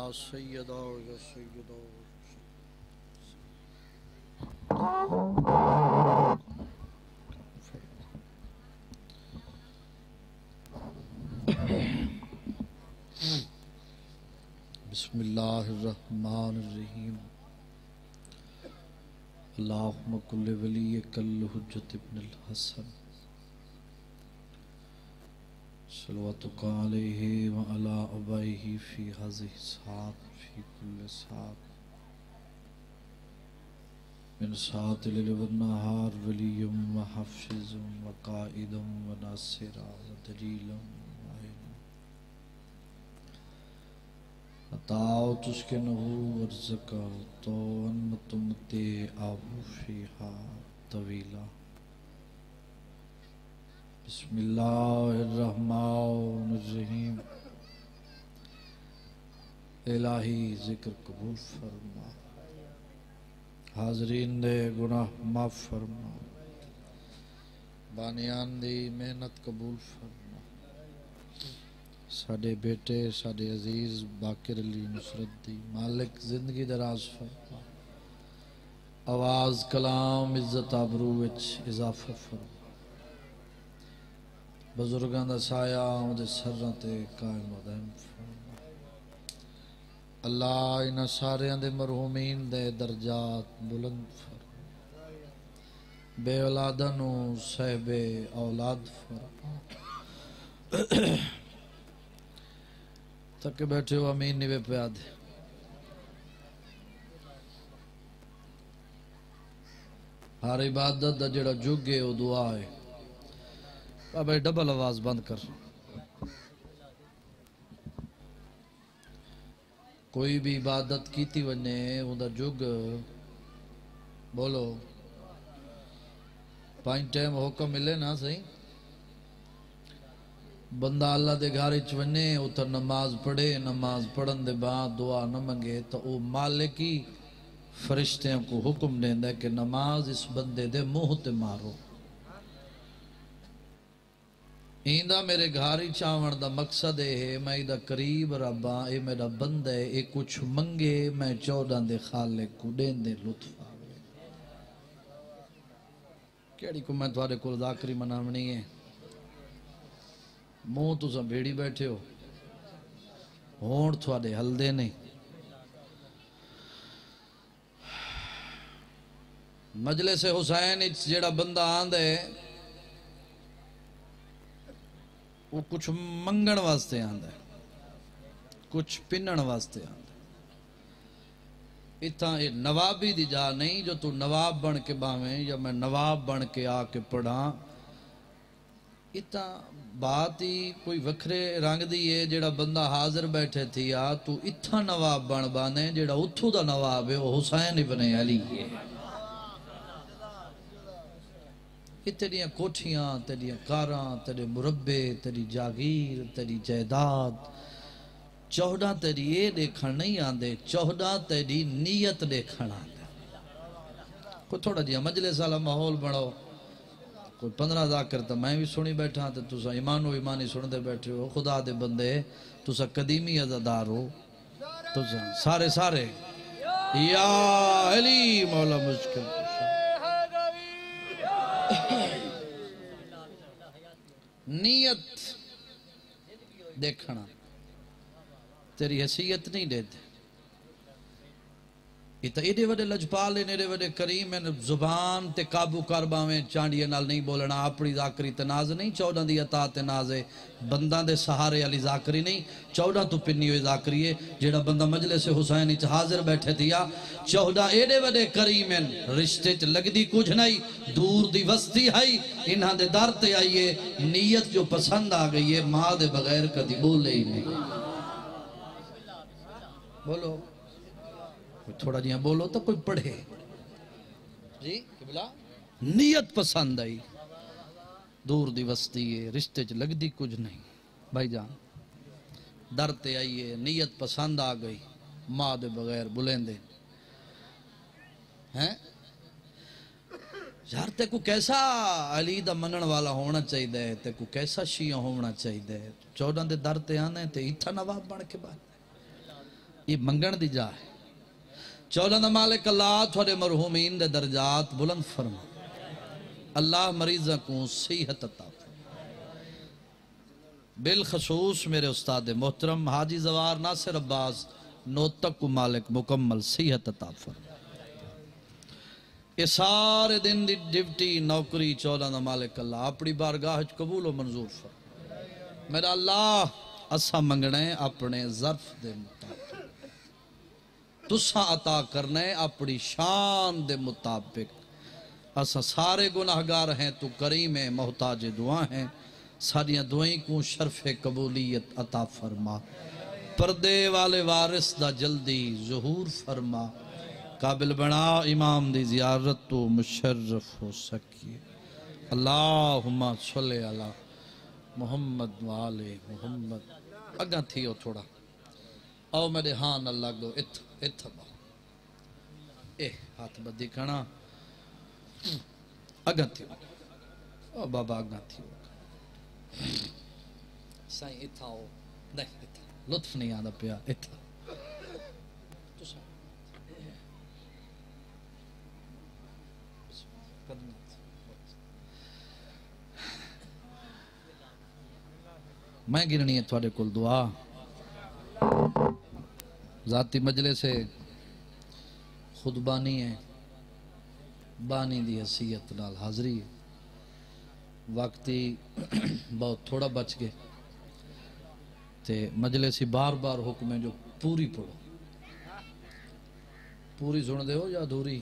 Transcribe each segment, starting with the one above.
سیدہ یا سیدہ بسم اللہ الرحمن الرحیم اللہم کل ولیک الحجت ابن الحسن صلواتک علیہ وعلی آبائہ فی ہذہ الساعۃ فی کل ساعۃ من ساعۃ اللیل والنہار ولی وحافظ وقائد وناصر ودلیل اتاؤ تسکنہ ورزقہ طوعا تمتعہ فیہا طویلا بسم اللہ الرحمن الرحیم الہی ذکر قبول فرما، حاضرین دے گناہ معاف فرما، بانیان دی محنت قبول فرما، ساڈے بیٹے ساڈے عزیز باقر علی نصرت دی مالک زندگی دراز فرما، آواز کلام عزت آبرو وچ اضافہ فرما، بزرگاں دا سایہ اودے سراں تے قائم و دائم فرما۔ اللہ انہاں ساریاں دے مرحومین دے درجات بلند فرما، بے اولاداں نو صاحب اولاد فرما۔ تک بیٹھے ہو امین نیوے پیاد ہر عبادت دا جڑا جگے وہ دعا ہے۔ اب ڈبل آواز بند کر، کوئی بھی عبادت کیتی ونے اوندا جگ بولو 5 ٹائم حکم ملے نا صحیح، بندہ اللہ دے گھر وچ ونے اتر نماز پڑھے، نماز پڑھن دے بعد دعا نہ منگے تو او مالکی فرشتیاں کو حکم دیندا ہے کہ نماز اس بندے دے منہ تے مارو۔ ایندہ میرے گھاری چاون دا مقصد ہے میں ایدہ قریب ربا، اے میرا بندہ ہے، اے کچھ منگے میں 14 دے خالق کو دین دے لطف آوے۔ کیڑی کو میں تھوڑے کو ذاکری منامنی ہے، منہ تو سب بھیڑی بیٹھے ہو، ہونٹ تھوڑے ہل دے نہیں۔ مجلس حسین جیڑا بندہ آندے وہ کچھ منگن واسطے آندے، کچھ پنن واسطے آندے۔ اتھا یہ نوابی دی جا نہیں جو تو نواب بن کے باویں یا میں نواب بن کے آ کے پڑھاں، اتھا بات ہی کوئی وکھرے رنگ دی ہے۔ جیڑا بندہ حاضر بیٹھے تھی تو اتھا نواب بن بانے، جیڑا اتھو دا نواب ہے وہ حسین ابن علی ہے۔ تیریاں کوٹھیاں، تیریاں کاراں، تیرے مربے، تیری جاگیر، تیری جائیداد، 14 تیری یہ دیکھن نہیں آندے، 14 تیری نیت دیکھن آندے۔ کوئی تھوڑا جیا مجلس والا ماحول بناؤ، کوئی 15 ذاکر تو میں بھی سنی بیٹھا تو تسا ایمان و ایمانی سن دے بیٹھے ہو، خدا دے بندے تسا قدیمی عزادار ہو، تسا سارے یا علی مولا مشکل نیت دیکھنا، تیری حیثیت نہیں دیتے۔ ایڈے وڈے لجپال ہیں، ایڈے وڈے کریم ہیں، زبان تے قابو کر باویں چانڈیے نال نہیں بولنا، اپنی ذاکری تناز نہیں، 14 دی عطا تناز ہے، بندہ دے سہارے علی ذاکری نہیں، 14 تو پنی ہوئی ذاکری ہے۔ جیڑا بندہ مجلس حسین اچ حاضر بیٹھے تھیا، 14 ایڈے وڈے کریم ہیں، رشتے چ لگ دی کچھ نہیں، دور دی وستی ہے، انہاں دے در تے آئیے، نیت جو پسند آ گئی ہے، ماں دے بغیر کدی بولے ہی نہیں۔ بولو تھوڑا جیاں بولو تو کوئی پڑھے جی قبلہ، نیت پسند آئی، دور دی وستی ہے، رشتے چ لگ دی کچھ نہیں، بھائی جان در تے آئیے، نیت پسند آ گئی، ماں دے بغیر بلیندے ہیں یار۔ تے کو کیسا علی دا منن والا ہونا چاہیے، تے کو کیسا شیعہ ہونا چاہیے، 14 دے در تے آنے تے اتھا نواب بن کے بعد یہ منگن دی جا ہے چودہ دا مالک اللہ تھوڑے مرحومین دے درجات بلند فرما اللہ مریضہ کو صحت عطا فرما بالخصوص میرے استاد محترم حاجی زوار ناصر عباس نوتک کو مالک مکمل صحت عطا فرما یہ سارے دن دی ڈیوٹی نوکری چودہ دا مالک اللہ اپنی بارگاہ قبول و منظور فرما میرا اللہ اسا منگنے اپنے ظرف دے مطابق تسا عطا کرنے اپنی شان دے مطابق اسا سارے گناہگار ہیں تو کریم محتاج دعا ہیں ساریاں دعائیں کو شرف قبولیت عطا فرما پردے والے وارث دا جلدی ظہور فرما قابل بنا امام دی زیارت تو مشرف ہو سکیے اللہم صلی اللہ محمد والے محمد اگاں تھیو تھوڑا او میرے ہاں نہ لگو اتھا با ہاتھ بدی کھنا اگاں تھیو او بابا اگاں تھیو سائیں اتھا ہو نہیں اتھا لطف نہیں آدھا پیا اتھا میں گرنی ہے تھوڑے کل دعا ذاتی مجلے سے خود بانی ہے بانی دی حیثیت نال حاضری ہے وقتی بہت تھوڑا بچ گئے تے مجلے سے بار بار حکم ہے جو پوری پڑھو پوری سن دے ہو یا دھوری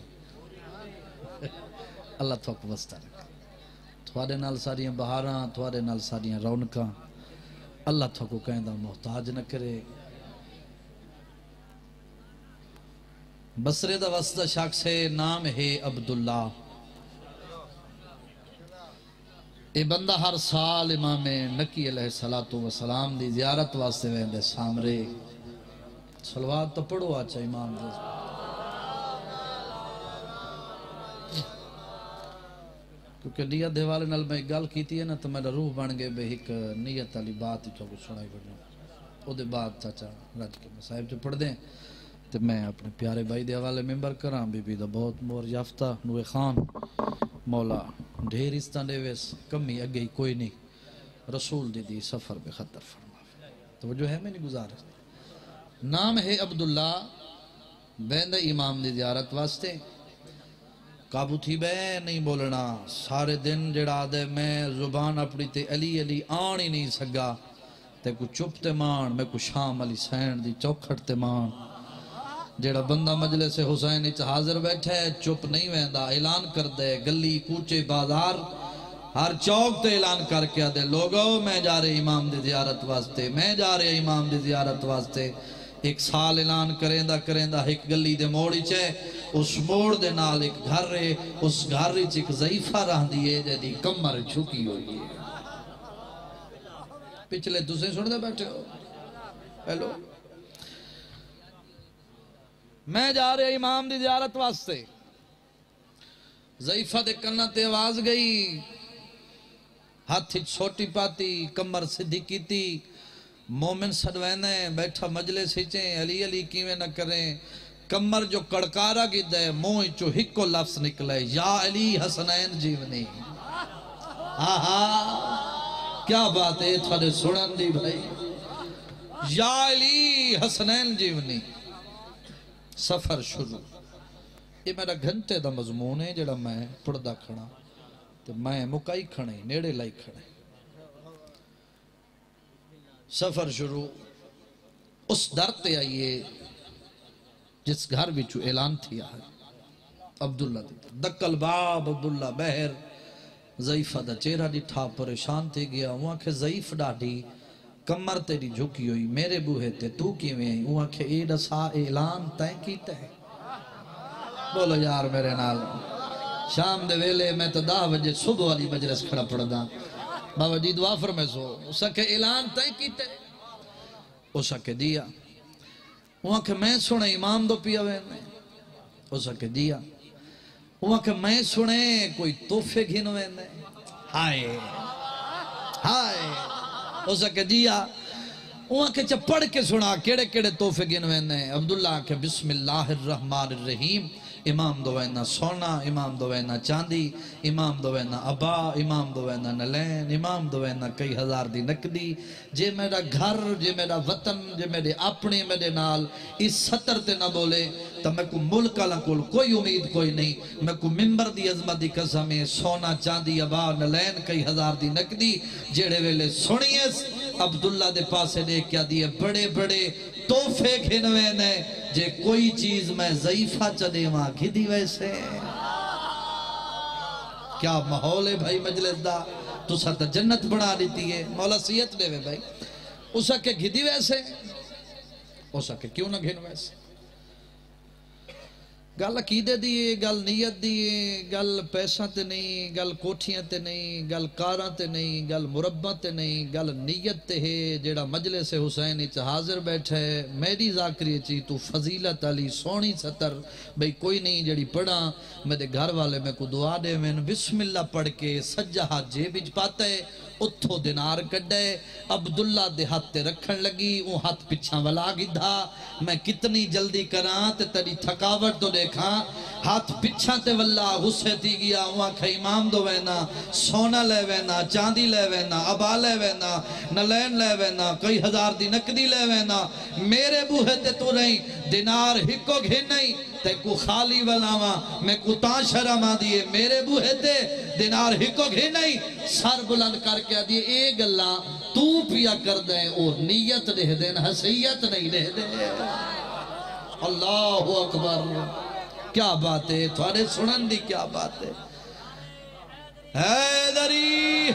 اللہ تھوک وسطہ رکھا تھوڑے نال ساریاں بہاراں تھوڑے نال ساریاں رونکاں اللہ تھوکو کہیں دا محتاج نہ کرے بسرے دا وسطہ شخص ہے نام ہے عبداللہ اے بندہ ہر سال امام نکی علیہ السلام دی زیارت واسطے ویندے سامرے صلوات تو پڑھو آچا امام دے کیونکہ نیت دے والے نال میں گل کیتی ہے نا تو میرا روح بن گئے بے ایک نیت علی بات ہی چاہو سنائی بڑھنے او دے بعد چاچا رج کے مسائب جو پڑھ دیں تو میں اپنے پیارے بھائی دے حوالے ممبر کراں بی بی دا بہت مور یافتہ نوے خان مولا ڈھیر استان دے ویس کمی اگئی کوئی نہیں رسول دی سفر بے خطر فرما تو وہ جو ہے میں نہیں گزارا نام ہے عبداللہ بیند امام دی زیارت واسطے قابو تھی بے نہیں بولنا سارے دن جڑا دے میں زبان اپنی تے علی علی آن ہی نہیں سگا تے کو چپ تے مان میں کو شام علی سین دی چوکھٹ تے مان جڑا بندہ مجلس حسین اچ حاضر بیٹھے چپ نہیں ویندا اعلان کر دے گلی کوچے بازار ہر چوک تے اعلان کر کے دے لوگو میں جا رہے امام دی زیارت واسطے میں جا رہے امام دی زیارت واسطے ایک سال اعلان کریندہ ایک گلی دے موڑی چھے اس موڑ دے نال ایک گھر رہے اس گھر رہے چھے ایک ضعیفہ رہ دیئے جدی کمر چھکی ہوئی ہے پچھلے دوسرے سن دے بیٹھے ہو ہیلو میں جا رہے امام دی زیارت واسطے ضعیفہ دے کنہ تے آواز گئی ہاتھ چھوٹی پاتی کمر صدی کیتی مومن سڑوینے بیٹھا مجلس ہچیں علی علی کیویں نہ کریں کمر جو کڑکارا کی دے موئی چو ہکو لفظ نکلے یا علی حسنین جیونی آہا کیا بات ہے تھوڑے سنن دی بھائی یا علی حسنین جیونی سفر شروع یہ میرا گھنٹے دا مضمون ہے جڑا میں پڑھدا کھڑا تو میں مکائی کھڑے نیڑے لائی کھڑے سفر شروع اس در تے آئیے جس گھر بچو اعلان تھی آئے عبداللہ دیتا دکل باب عبداللہ بہر ضعیفہ دا چہرہ ڈٹھا پریشان تھی گیا وہاں کہ ضعیف ڈاڑی کمر تیری جھکی ہوئی میرے بوہے تے تو کیویں آئی وہاں کہ اے دسا اعلان تائیں کیتا ہے بولو یار میرے نال شام دے ویلے میں تو 10 بجے صبح والی مجلس کھڑا پڑ دا بابا جی دعا فرمائے سو اسا کہ اعلان تائیں کیتا ہے اسا کہ دیا وہاں کہ میں سنے امام دو پیا وینے اسا کہ دیا وہاں کہ میں سنے کوئی توفے گھن وینے ہائے ہائے اسا کہ دیا وہاں کے پڑھ کے سنا کیڑے کیڑے تحفے گنوینے عبداللہ کے بسم اللہ الرحمن الرحیم امام دوینا سونا امام دوینا چاندی امام دوینا ابا امام دوینا نلین امام دوینا کئی ہزار دی نقدی جے میرا گھر جے میرا وطن جے میرے اپنے میرے نال اس سطر تے نہ بولے تو میں کو ملک اللہ کول کوئی امید کوئی نہیں میں کو ممبر دی عظمت دی قسمیں سونا چاندی ابا نلین کئی ہزار دی نقدی جیڑے ویلے سنیس عبداللہ دے پاسے دے کیا دیئے بڑے بڑے تحفے گھنوے نے جے کوئی چیز میں ضعیفہ چلے وہاں گھدی ویسے کیا محول ہے بھائی مجلس دا تو ساتھ جنت بڑھا دیتی ہے مولا سیت لے وے بھائی اسا کے گھدی ویسے اسا کے کیوں نہ گھن ویسے گل عقیدے دیئے گل نیت دیئے گل پیسہ تے نہیں گل کوٹھیاں تے نہیں گل کاراں تے نہیں گل مربع تے نہیں گل نیت تے ہے جیڑا مجلس حسین اچ حاضر بیٹھے میری ذاکری چی تو فضیلت علی سونی ستر بھئی کوئی نہیں جیڑی پڑھا میرے گھر والے میں کو دعا دے میں بسم اللہ پڑھ کے سجا ہاتھ جیب اچ پاتے اتھو دینار کڈے عبداللہ دے ہاتھ تے رکھن لگی وہ ہاتھ پچھاں والا گدھا میں کتنی جلدی کران تے تیری تھکاوٹ تو دیکھاں ہاتھ پچھاں تے واللہ غصے تھی گیا وہاں کھا امام دو وینا سونا لے وینا چاندی لے وینا ابا لے وینا نلین لے وینا کئی ہزار دی نقدی لے وینا میرے بوہے تے تو رہی دینار ہکو گھن نہیں تے کو خالی ولاواں میں کو تاں شرما دیئے میرے بوہے تے دینار ہکو گھن نہیں سر بلند کر کے دیئے اے گلہ تو پیا کر دیں اور نیت دے دیں حسیت نہیں دے دیں اللہ اکبر کیا بات ہے تھوڑے سنن دی کیا بات ہے حیدری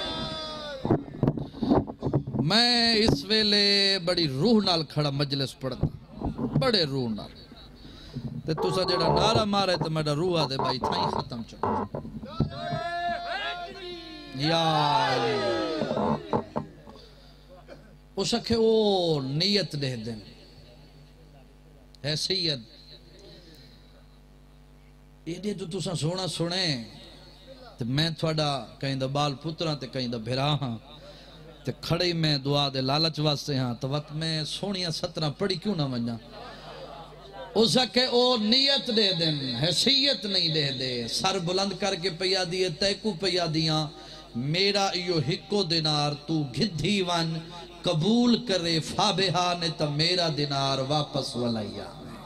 میں اس ویلے بڑی روح نال کھڑا مجلس پڑھتا بڑے روح نال تے تُسا جڑا نعرہ مارے تو میرا روح آدھے بھائی تھائیں ختم چکا یا اس اکھے وہ نیت دے دیں حیثیت یہ جو تُسا سونا سنیں تو میں تھوڑا کہیں دا بال پترہ تے کہیں دا بھرا ہاں تے کھڑی میں دعا دے لالچ واسطے ہاں تو وقت میں سونیاں سترہ پڑی کیوں نہ ونجا اس اکھے او نیت دے دیں حیثیت نہیں دے دے سر بلند کر کے پیا دیئے تیکو پیا دیاں میرا ایو ہکو دینار تو گھدھی ون قبول کرے فابہا نے تا میرا دینار واپس ولائیا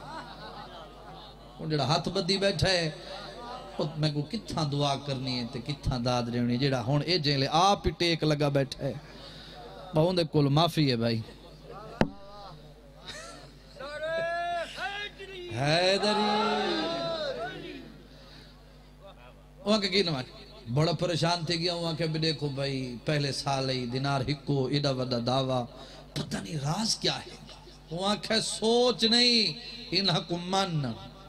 وہ جڑا ہاتھ بدی بیٹھا ہے میں کو کتھاں دعا کرنی ہے تے کتھاں داد رہنی جڑا ہون اے جیلے آپ ہی ٹیک لگا بیٹھا ہے بہون دے کل معافی ہے بھائی حیدری وہاں کے کی نمائے بڑا پریشان تھے گیا وہاں کے بھی دیکھو بھائی پہلے سال ہی دینار ہکو ایڈا وڈا دعویٰ پتہ نہیں راز کیا ہے وہاں کے سوچ نہیں ان حکمان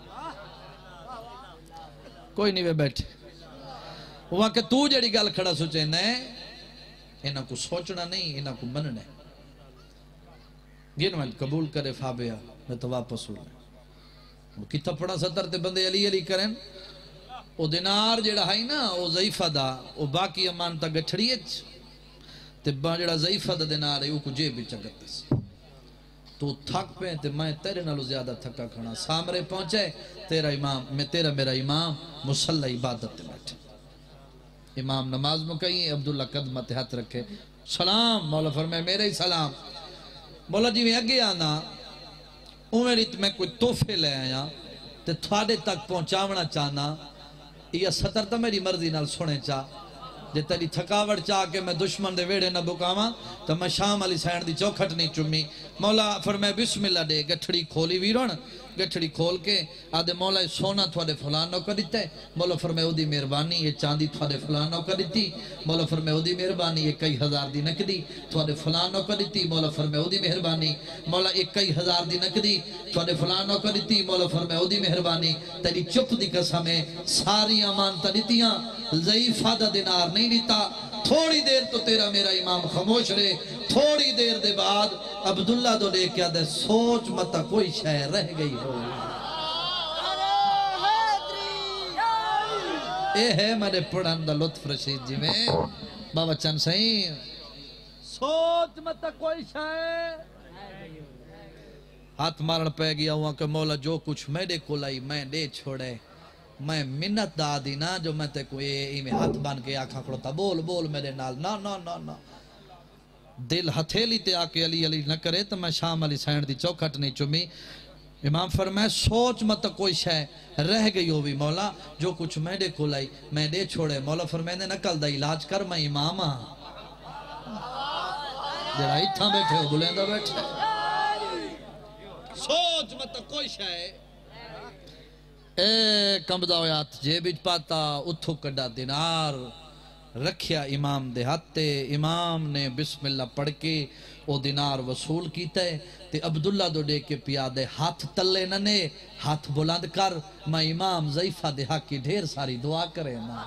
کوئی نہیں وہ بیٹھے وہاں کہ تو جڑی گال کھڑا سوچے نہیں انہاں کو سوچنا نہیں انہاں کو مننا یہ نمائل قبول کرے فابیا میں تو واپس ہو لیں وہ کتا پڑا ستر تے بندے علی علی کریں وہ دینار جڑا ہے نا وہ ضعیفہ دا وہ باقی امان تا گٹھڑیچ تے جڑا ضعیفہ دا دینار ہے وہ کو جیب بھی چگت سی تو تھک پہ تے میں تیرے نالو زیادہ تھکا کھڑا سامرے پہنچے تیرا امام میں تیرا میرا امام مسلح عبادت تے بیٹھے امام نماز مکئی عبداللہ قدمت ہاتھ رکھے سلام مولا فرمائے میرے ہی سلام مولا جی میں اگے آنا میری میں کوئی تحفے لے آیا تے تھوڑے تک پہنچاونا چاہنا یہ ستر تا میری مرضی نال سنے چاہ جے تیری تھکاوٹ چاہ کہ میں دشمن دے ویڑے نہ بکاواں تو میں شام علی سینڈ دی چوکھٹ نہیں چمی مولا فرمائے بسم اللہ دے گٹھڑی کھولی ویرون گٹھڑی کھول کے آدھے مولا سونا تھوڑے فلانوں کا دیتا ہے مولا فرمائے او دی مہربانی یہ چاندی تھوڑے فلانوں کا دیتی مولا فرمائے او دی مہربانی یہ کئی ہزار دی نقدی تھوڑے فلانوں کا دیتی مولا فرمائے او دی مہربانی مولا ایک کئی ہزار دی نقدی تھوڑے فلانوں کا دیتی مولا فرمائے او دی مہربانی تیری چپ دی قسمیں ساری امانتہ دیتیاں ضعیفہ دا دینار نہیں دیتا تھوڑی دیر تو تیرا میرا امام خاموش رہے تھوڑی دیر دے بعد عبداللہ دو لے کیا دے سوچ متا کوئی شہر رہ گئی ہو اے ہے میرے پڑھن دا لطف رشید جی میں بابا چند سائیں سوچ مت کوئی شے ہاتھ مارن پہ گیا ہوا کہ مولا جو کچھ میرے کو لائی میں دے چھوڑے میں منت دا دی نا جو میں تے کوئی میں ہاتھ بان کے آکھا کھڑتا بول بول میرے نال نا نا نا نا دل ہتھیلی تے آکے علی علی نہ کرے تو میں شام علی سینڈ دی چوکھٹ نہیں چمی امام فرمائے سوچ مت کوئی شے رہ گئی ہو بھی مولا جو کچھ میرے کو لائی میں دے چھوڑے مولا فرمائے نے نکل دا علاج کر میں امام ہاں جرا اتھا بیٹھے ہو بلیندہ بیٹھے سوچ مت کوئی شے اے کمبدا ہویا ہاتھ جے بچ پاتا اتھو کڈا دینار رکھیا امام دے ہاتھے امام نے بسم اللہ پڑھ کے او دینار وصول کیتا ہے تے عبداللہ دو دے کے پیادے ہاتھ تلے ننے ہاتھ بلند کر میں امام ضعیفہ دے حق کی ڈھیر ساری دعا کرے نا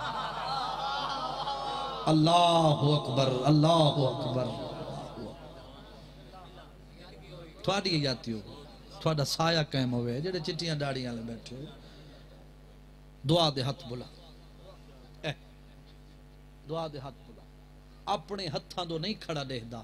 اللہ اکبر اللہ اکبر تھوڑی جاتی ہو تھوڑا سایہ قائم ہوئے جڑے چٹیاں ڈاڑیاں لے بیٹھے ہو دعا دے ہاتھ بلا دعا دے ہاتھ بلا اپنے ہتھاں دو نہیں کھڑا دے دا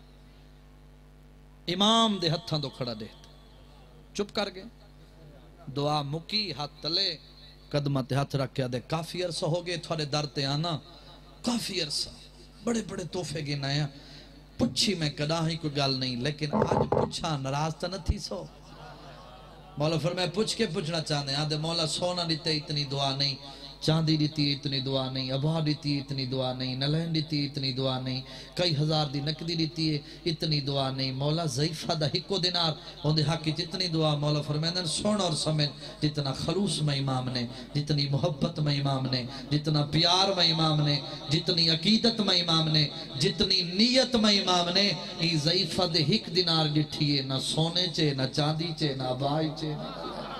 امام دے ہتھاں دو کھڑا دے دا چپ کر گئے دعا مکی ہاتھ تلے قدمہ تے ہاتھ رکھیا دے کافی عرصہ ہو گئے تھوڑے در تے آنا کافی عرصہ بڑے بڑے توفے گے نایا پچھی میں کدا ہی کوئی گال نہیں لیکن آج پچھا نراز تا نہ تھی سو مولا فرمائے پوچھ کے پوچھنا چاہتے ہیں آدھے مولا سونا دیتے اتنی دعا نہیں چاندی دیتی اتنی دعا نہیں ابھا دیتی اتنی دعا نہیں نلہن دیتی اتنی دعا نہیں کئی ہزار دی نقدی دیتی ہے اتنی دعا نہیں مولا ضعیفہ دا ہکو دینار ان دے حق جتنی دعا مولا فرمائے سونا اور سمجھ جتنا خلوص میں امام نے جتنی محبت میں امام نے جتنا پیار میں امام نے جتنی عقیدت میں امام نے جتنی نیت میں امام نے ای ضعیفہ دے ہک دینار ڈٹھیے نہ سونے چے نہ چاندی چے نہ ابھائی چے نہ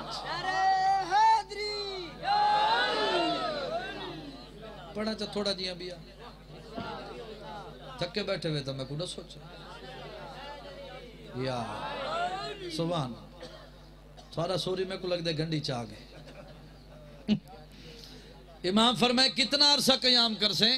پڑھا چا تھوڑا جیاں بیا تھکے بیٹھے ہوئے تو میں کو نہ سوچا یا سبحان تھوڑا سوری میں کو لگ دے گھنڈی چاہ گئے امام فرمائے کتنا عرصہ قیام کر سے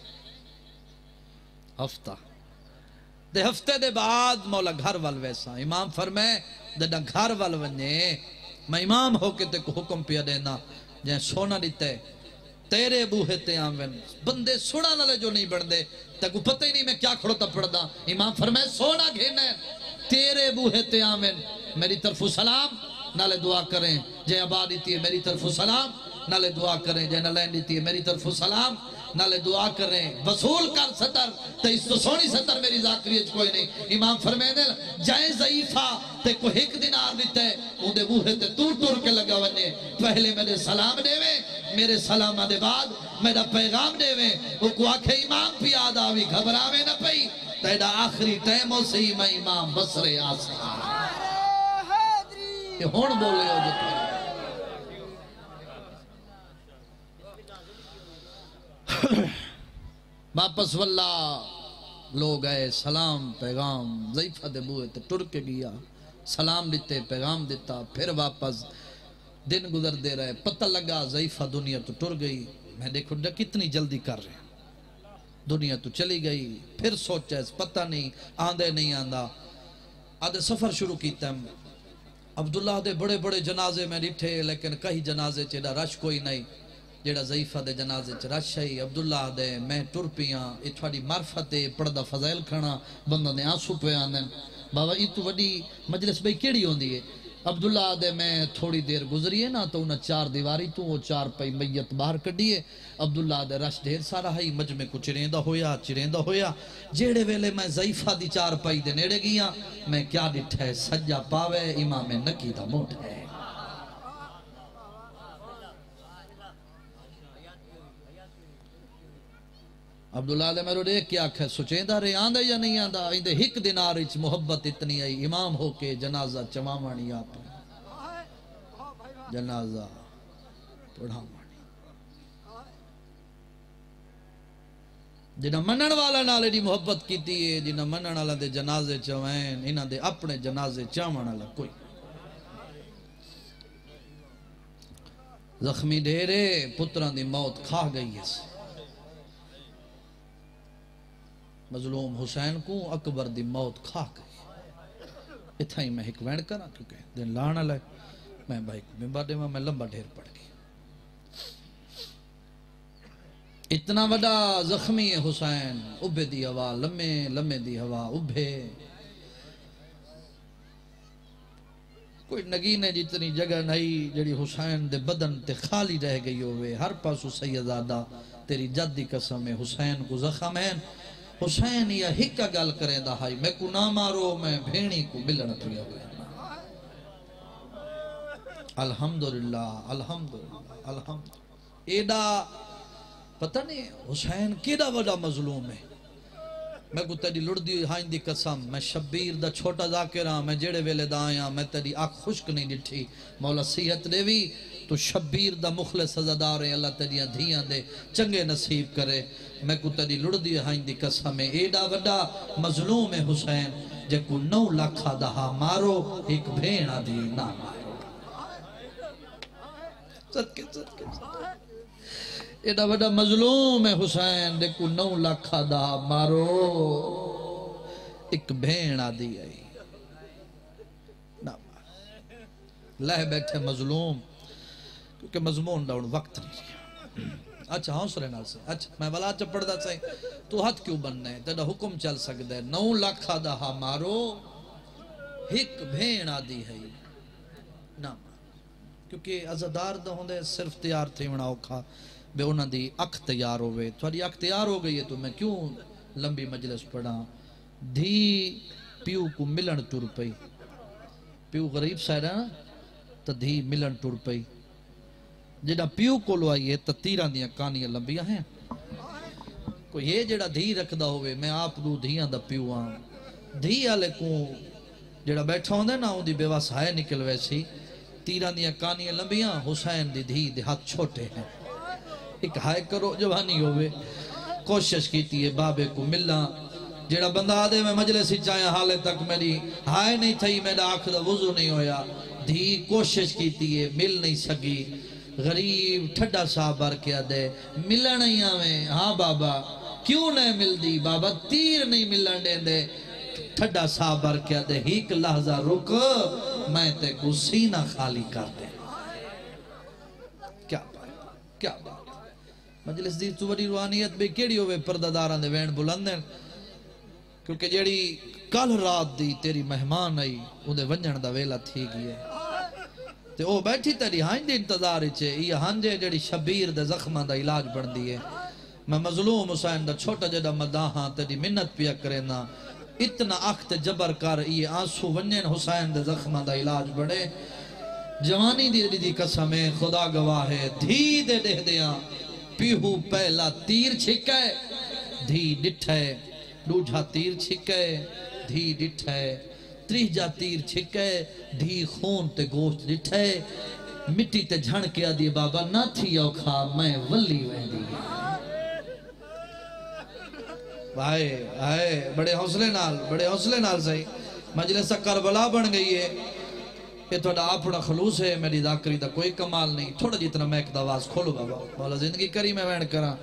ہفتہ دے ہفتے دے بعد مولا گھر وال ویسا امام فرمائے دے گھر وال ونجے میں امام ہو کے تے کو حکم پیا دینا جہاں سونا دیتے تیرے بوہے تے آمین بندے سونا نہ لے جو نہیں بڑھ دے تاکو پتہ ہی نہیں میں کیا کھڑو تا پڑھ دا امام فرمائے سونا گھینے تیرے بوہے تے آمین میری طرف سلام نالے دعا کریں جے آبادی تھی میری طرف سلام نالے دعا کریں جے نلین دیتی ہے میری طرف سلام نالے دعا کریں وصول کر ستر تے اس تو سونی ستر میری ذاکریت کوئی نہیں امام فرمائے دے جائے ضعیفہ تے کو ہک دینار دیتے ان دے بوہے تے ٹور کے لگا ونے پہلے میرے سلام دے وے میرے سلامہ دے بعد میرا پیغام دے وے وہ کو آکھے امام پی آدھاوی گھبراوے نہ پئی تیڑا آخری ٹیموں سے ہی میں امام بسرے آسا یہ ہون بولے ہو جو تھے واپس واللہ لوگ آئے سلام پیغام ضعیفہ دے بوئے تے ٹر کے گیا سلام دیتے پیغام دیتا پھر واپس دن گزر دے رہے پتہ لگا ضعیفہ دنیا تو ٹر گئی میں دیکھو کتنی جلدی کر رہے ہیں دنیا تو چلی گئی پھر سوچا اس پتہ نہیں آندے نہیں آندہ آدھے سفر شروع کیتا ہے عبداللہ دے بڑے بڑے جنازے میں ڈٹھے لیکن کئی جنازے چیڑا رش کوئی نہیں جیڑا ضعیفہ دے جنازے چ رش ہے عبداللہ دے میں ٹر پیاں یہ تھوڑی معرفت پڑھدا فضائل کھانا بندہ نے آنسو پہ آندن بابا یہ تو وڈی مجلس بھئی کیڑی ہوندی ہے عبداللہ دے میں تھوڑی دیر گزری ہے نا تو انہاں چار دیواری تو وہ چار پئی میت باہر کڈیے عبداللہ دے رش ڈھیر سارا ہے مجمع کو چریندہ ہویا جیڑے ویلے میں ضعیفہ دی چار پئی دے نیڑے گیا میں کیا ڈٹھا ہے سجا پاوے امام نکی دا موٹ ہے عبداللہ دے میرے دیکھ کیا کھے سچیندہ رہے آندہ یا نہیں آندہ اندے ہک دینار اچ محبت اتنی آئی امام ہو کے جنازہ چمامانی آپ جنازہ پڑھامانی جنہ منن والا نالے دی محبت کیتی ہے جنہ منن والا دے جنازے چوین انہ دے اپنے جنازے چامان والا کوئی زخمی ڈھیرے پتران دی موت کھا گئی ہے مظلوم حسین کو اکبر دی موت کھا گئی اتھا ہی میں ایک وینڈ کرا کیونکہ دن لانا لائے میں بھائی ممبر دے میں لمبا ڈھیر پڑ گئی اتنا بڑا زخمی ہے حسین ابھے دی ہوا لمے لمے دی ہوا ابھے کوئی نگینے جتنی جگہ نہیں جڑی حسین دے بدن تے خالی رہ گئی ہوئے ہر پاسو سیدزادہ تیری جد دی قسم ہے حسین کو زخم ہے حسین یا ہکا گل کریں دا ہائی میں کو نہ مارو میں بھینی کو ملن پیا ہوئے الحمدللہ الحمدللہ الحمدللہ ایڈا پتہ نہیں حسین کیڑا بڑا مظلوم ہے میں کو تیری لڑ دی ہائیں دی قسم میں شبیر دا چھوٹا ذاکر ہاں میں جڑے ویلے دا آیا میں تیری آنکھ خشک نہیں ڈٹھی مولا صحت دے وی تو شبیر دا مخلص سزادار ہے اللہ تیری دھیاں دے چنگے نصیب کرے میں کو تیری لڑ دی ہائیں دی قسم ہے ایڈا وڈا مظلوم ہے حسین جے کو 9 لاکھا دہا مارو ایک بھینا دی نہ مارو صدقے صدقے ایڈا بڑا مظلوم ہے حسین دیکھو 9 لاکھا دا مارو ایک بھینا دی آئی نہ مارو لہ بیٹھے مظلوم کیونکہ مضمون ڈاؤن وقت نہیں اچھا حوصلے نال سے اچھا میں بلا چپڑ دا چاہیے تو ہاتھ کیوں بننا ہے تیرا حکم چل سکتا ہے 9 لاکھا دا مارو ایک بھینا دی ہے نہ مارو کیونکہ عزدار دا ہوندے صرف تیار تھے ونا اوکھا بے انہاں دی اکھ تیار ہوئے تھوڑی اکھ تیار ہو گئی ہے تو میں کیوں لمبی مجلس پڑھا دھی پیو کو ملن ٹر پئی پیو غریب سائرہ تا دھی ملن ٹر پئی جڑا پیو کو لو آئیے تا تیران دیاں کانیاں لمبیاں ہیں کوئی یہ جڑا دھی رکھ دا ہوئے میں آپ دو دھیاں دا پیو آن دھی آلے کو جڑا بیٹھا ہوندے نا ہوں دی بے واسائے نکل ویسی تیران دیاں کانیاں لمبیاں حسین دی دھی دے ہاتھ چھوٹے ہیں ایک ہائے کرو جوانی ہوئے کوشش کیتی ہے بابے کو ملنا جیڑا بندہ آدھے میں مجلس ہی چاہیا حالے تک میری ہائے نہیں تھی میرا آنکھ دا وضو نہیں ہویا دھی کوشش کیتی ہے مل نہیں سکی غریب ٹھڈا صاحب بار کیا دے ملن نہیں آویں ہاں بابا کیوں نہیں مل دی بابا تیر نہیں ملن دے دے ٹھڈا صاحب بار کیا دے ایک لحظہ رک میں تے کو سینہ خالی کر دے کیا بات کیا بات مجلس دی تو بڑی روحانیت بے کیڑی ہوئے پرداداران دے وین بلندن کیونکہ جیڑی کل رات دی تیری مہمان آئی انہیں ونجن دا ویلا تھی گئی ہے تے او بیٹھی تیری ہائن دی انتظار چھے یہ ہنجے جیڑی شبیر دے زخمہ دا علاج بڑھ دی ہے میں مظلوم حسین دا چھوٹا جڑا مداہاں تیری منت پیا کرینا اتنا اخت جبر کر یہ آنسو ونجن حسین دے زخمہ دا علاج بڑھے جوانی دی قسم ہے خدا گواہ ہے دھی دے دے دیاں پیہو پہلا تیر چھکے دھی ڈٹھے دوجھا تیر چھکے دھی ڈٹھے تریجا تیر چھکے دھی خون تے گوشت ڈٹھے مٹی تے جھن کیا دی بابا نہ تھی اوکھا میں ولی ویندی بھائی بڑے حوصلے نال صحیح مجلس کربلا بن گئی ہے یہ تھوڑا اپنا خلوص ہے میری ذاکری دا کوئی کمال نہیں تھوڑا جتنا میں ایک دواز کھولو بابا مولا زندگی کری میں وین کرا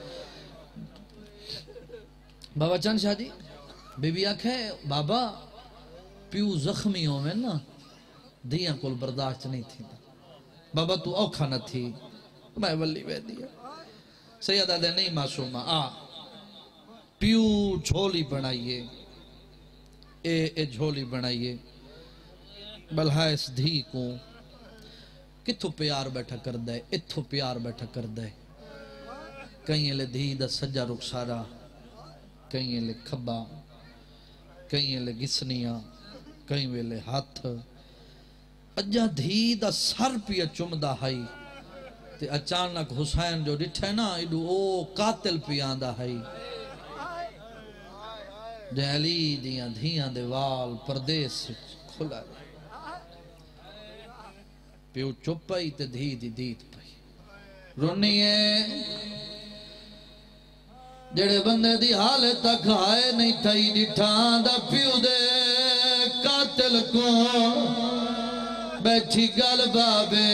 بابا چند شاہ جی بی بی آکھے بابا پیو زخمی ہو میں نا دیاں کل برداشت نہیں تھی بابا تو اوکھا نہ تھی میں ولی وے دیا سیدہ دے نہیں معصومہ پیو جھولی بنائیے اے جھولی بنائیے بلہا اس دھی کو کتھو پیار بیٹھا کر دے اتھو پیار بیٹھا کر دے کہیں لے دھی دا سجا رخسارا کہیں لے کھبا کہیں لے گسنیاں کہیں لے ہاتھ اجا دھی دا سر پیا چمدہ ہائی تے اچانک حسین جو ڈٹھے نا ایڈو او قاتل پیاندہ ہائی دہلی دیاں دھیاں دے وال پردیس کھلا رہے پیو چپ پئی تے دھی دی دیت پئی رونی ہے جڑے بندے دی حالت تک آئے نہیں تھئی ڈٹھاں دا پیو دے قاتل کو بیٹھی گل بابے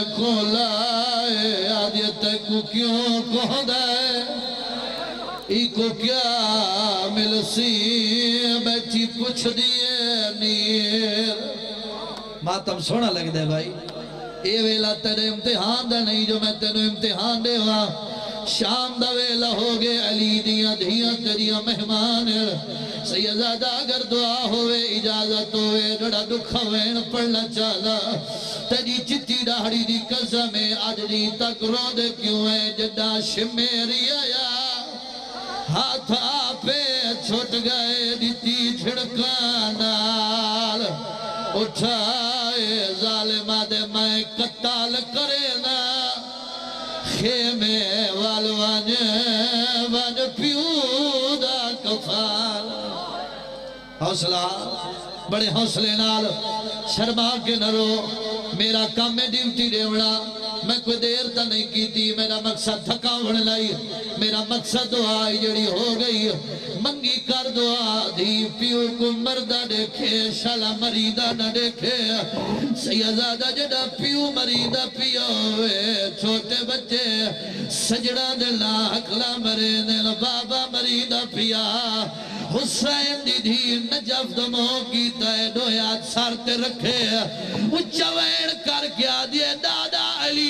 کھولائے آدیت کو کیوں کہہ دے ایک کو کیا ملسی بیٹھی پوچھ دیئے نیر ماتم سونا لگ دے بھائی اے ویلا تیرے امتحان دا نہیں جو میں تیرے امتحان دے ہوا شام دا ویلا ہو گئے علی دیاں دھیاں تیریاں مہمان سیدزادہ اگر دعا ہوئے اجازت ہوئے جڑا دکھا وین پڑھنا چاہتا تیری چٹی ڈاڑی دی قسم آج دی تک رو دے کیوں ہے جدہ شمیری آیا ہاتھ آپے چھوٹ گئے دیتی چھڑکانال اٹھائے ظالمہ دے میں قتال کرے نا خیمے والوان ون پیودا کفال حوصلہ بڑے حوصلے نال شرما کے نرو میرا کام میں ڈیوٹی ڈیوڑا میں کوئی دیر تا نہیں کی تھی میرا مقصد تھکا ہونے لائی میرا مقصد دعا جڑی ہو گئی منگی کر دعا دھی پیو کو مردہ دیکھے شالا مریدہ نہ دیکھے سیدزادہ جڑا پیو مریدہ پیو ہوئے چھوٹے بچے سجڑا دلنا حقلا مرے دل بابا مریدہ پیا حسین دی دھی نجف دمو کی تائے دویات سارتے رکھے اچھا وین کر کیا دیے دادا علی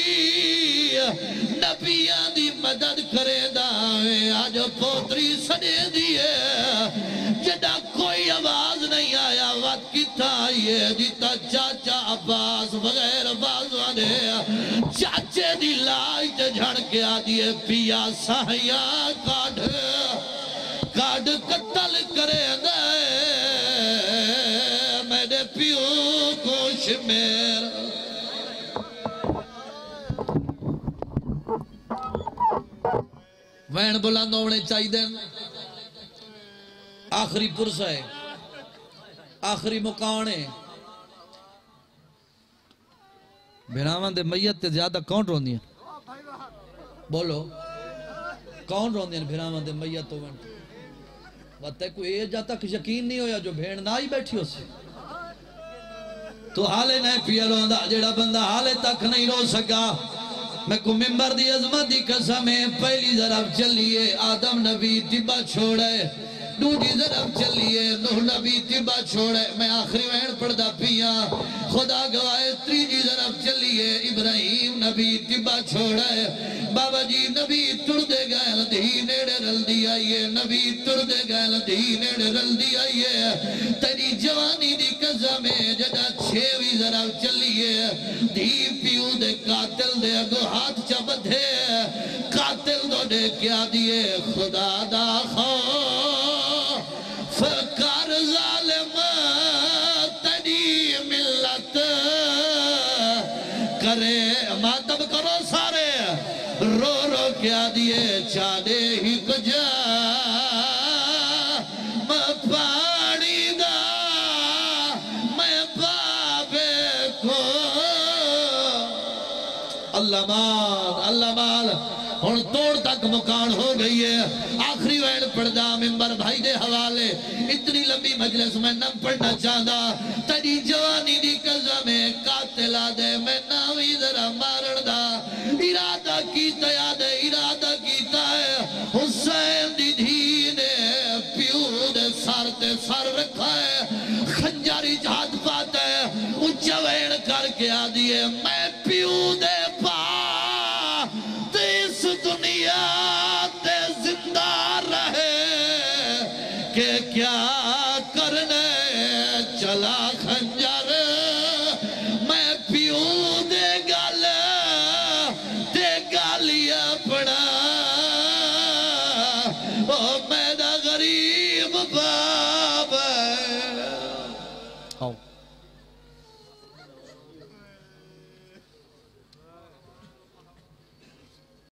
نبیان دی مدد کرے داوے آج پوتری سنے دیئے جڑا کوئی آواز نہیں آیا وقت کی تائیے دیتا چاچا عباس بغیر بازوانے چاچے دی لائٹ جھڑ کے آدھیے پیا ساہیا کاڑ قتل کرے دے میرے پیو کو شمیر وین بلند ہونے چاہی دیں آخری پرسہ ہے آخری مکان ہے بھیراوان دے میت تے زیادہ کون رون دیا بولو کون رون دیا بھیراوان دے میت تو ون باتیں کوئی ایجا تک یقین نہیں ہویا جو بھیڑ نہ ہی بیٹھی ہو سے تو حالے نہیں پیا رون دا جڑا بندہ حالے تک نہیں رو سکا میں کو ممبر دی عظمت دی قسمیں پہلی ضرب چلیے آدم نبی تبا چھوڑے دوجی ضرب چلیے نوح نبی تبا چھوڑے میں آخری وین پڑھدا پیا خدا گوائے تریجی ضرب چلیے ابراہیم نبی تبا چھوڑے بابا جی نبی تر دے گئے دھی نیڑے رل دی آئیے نبی تر دے گئے دھی نیڑے رل دی آئیے تیری جوانی دی قسمیں جدا چھوی ضرب چلیے دھی پیو دے قاتل دے اگو ہاتھ چا بدھے قاتل دو دے کیا دیے خدا دا فکر ظالم تیری ملت کرے ماتم کرو سارے رو رو کیا دیے چاڑے ہی کجا میں پانی دا میں بابے کو اللہ مال ہون توڑ تک مکان ہو گئی ہے آخری وین پڑھدا ممبر بھائی دے حوالے اتنی لمبی مجلس میں نہ پڑھنا چاہدا تیری جوانی دی قسمیں قاتلہ دے میں ناوی ذرا مارن دا ارادہ کیتا یاد ہے ارادہ کیتا ہے حسین دی دھینے پیو دے سار تے سار رکھا ہے خنجاری جہاد پاتا ہے اچھا وین کر کے آدھیے میں پیو دے پا اس دنیا تے زندہ رہے کہ کیا کرنے چلا خنجر میں پیو دے گالی اپنا او میرا غریب باب ہے